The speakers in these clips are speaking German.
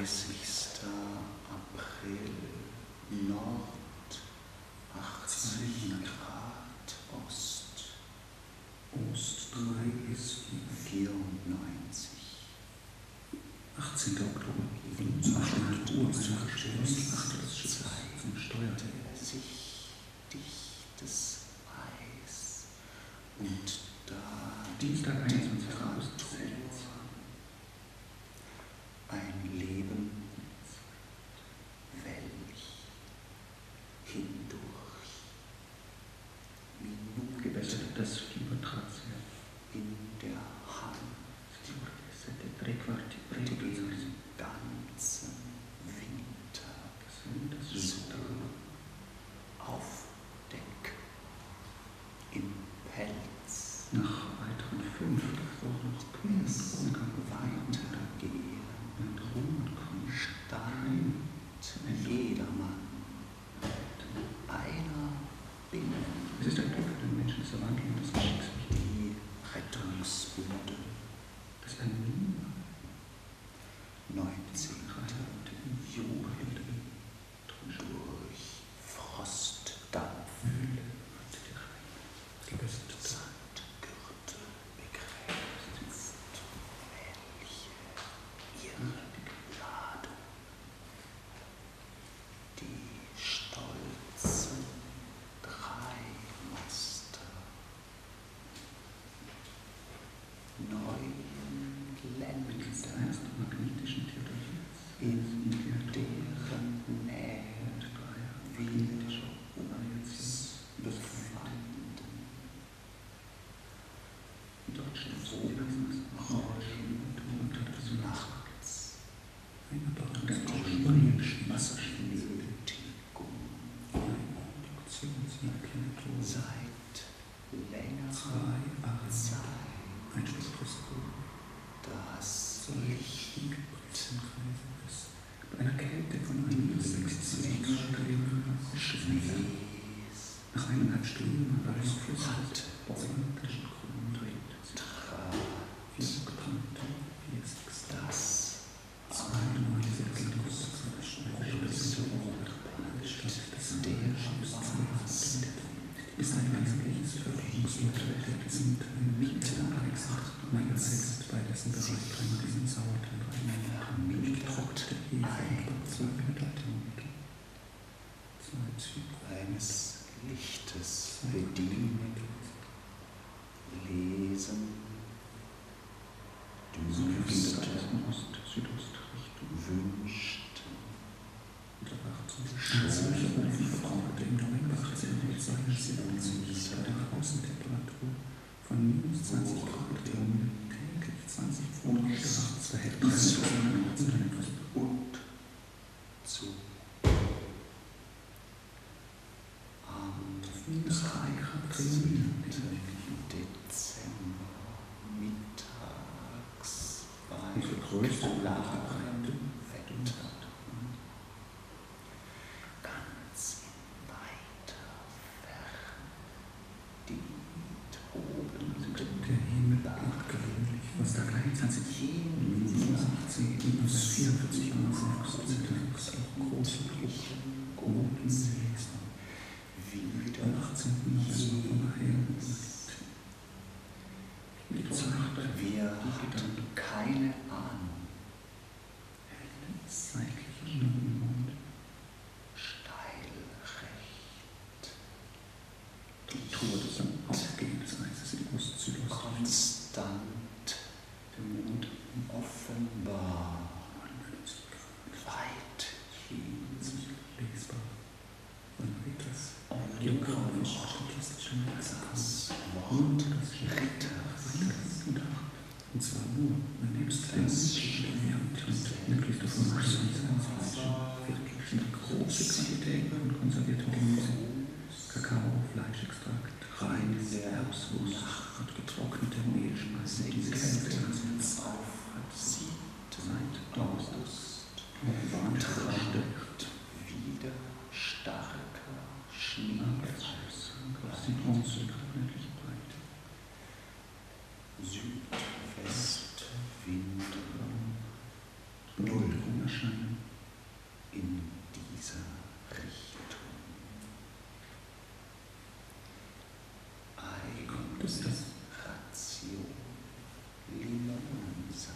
30. April, Nord, 80 Grad Ost, Ost 3 ist 94. 18. Oktober, von 8 Uhr bis zum Verstoß, 8 das Schiff zum Steuer. Sich dichtes Eis und da Dienstag, 21. August, ein Leben, welch hindurch Minuten gebessert das Fieber trat sehr. in der Hand Tre quarti den ganzen Winter so auf Deck im Pelz nach weiteren 5 Wochen es weitergehen stand jedermann einer Binnen es ist ein Glück für den Menschen, dass er wandeln und das Geschicks die Rettungsbünde das ein Niemand 19. Juli durch Frostdampf Sandgürtel begrenzt, welche ihre Ladung die stolzen Dreimaster neuen Glänzen magnetischen Theorie in deren Nähe wir uns befanden. dort steht Nachts die Wasserschnütigung seit längerer Zeit ein Stück Brustkohle, das Licht bei einer Kälte von 61 Grad nach 1,5 Stunden war es flüssig, Bäuerischen Grund trat 4 Oktanten, 40. das ist ein ganzes Verfügungsmittel sind mitten eingesetzt bei dessen Bereich diesen Sauerteig getrocknete Hefe und Batzweigermittel. eines Lichtes bedienen, lesen, dürsten, Ost-Südost-Richtung wünschten, bei der Außentemperatur von minus 20 Grad täglich 20 Pfund Verhältnis und zu am 13. Dezember mittags bei klarem Wetter ganz in weiter Ferne die tobenden der Himmel ist gewöhnlich, was da 23 minus 18, minus 44 minus 6 auch große Druck, wieder am 18. November von die Zeit, wir hatten keine Ahnung, seitliche Neumond, steil recht, die Tour des Aufgehen des Eises in Ost-Südost, konstant, der Mond offenbar, weithin lesbar, von Ritters, geografisch statistischer das Wort Ritter, und zwar nur, man nebst das möglichst davon wirklich große Quantitäten von konserviertem Gemüse, Kakao, Fleischextrakt, Reis, Erbswurst und getrocknete Mehlspeisen, diese Kälte auf 7. seit August trat wieder starker Schneefall aus den außergewöhnlichen Breite. Südwestwinde 0 erscheinen. in dieser Richtung. Kommt es das? Ration Limonensaft.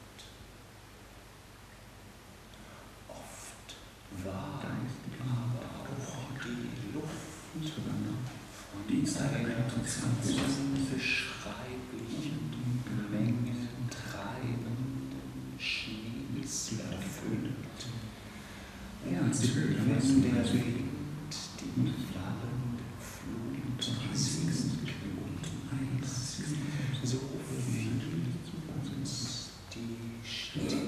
Oft war aber auch die Luft von einer unbeschreiblichen Menge treibenden Schnees erfüllt. Als die Höhle Wenn der Wind die wallende Flut riesig und heiß, so fiel uns die Stille.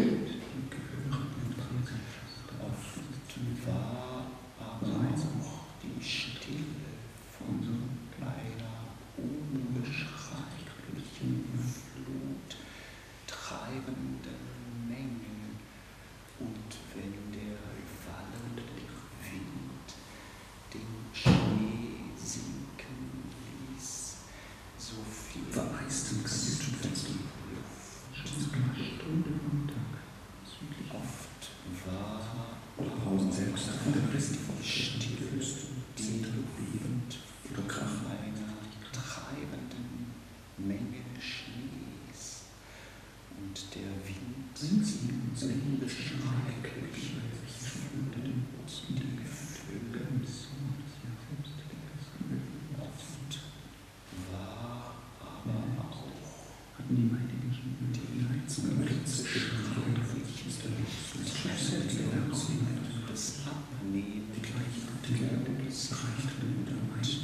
Oft war aber auch die Stille von einer unbeschreiblichen Flut treibenden Menge. Und wenn der wallende Wind den Schnee sinken ließ, so fiel vereisten Kajütenfenster. Stunde vom Tag. Oft war Draußen selbst von der Christi die Stille, die Luft von einer treibenden Menge Schnees und der Wind die unbeschreiblich Flut und die Vögel. Oft war aber auch hatten die Heiligen die unbeschreibliche des Abnehmens des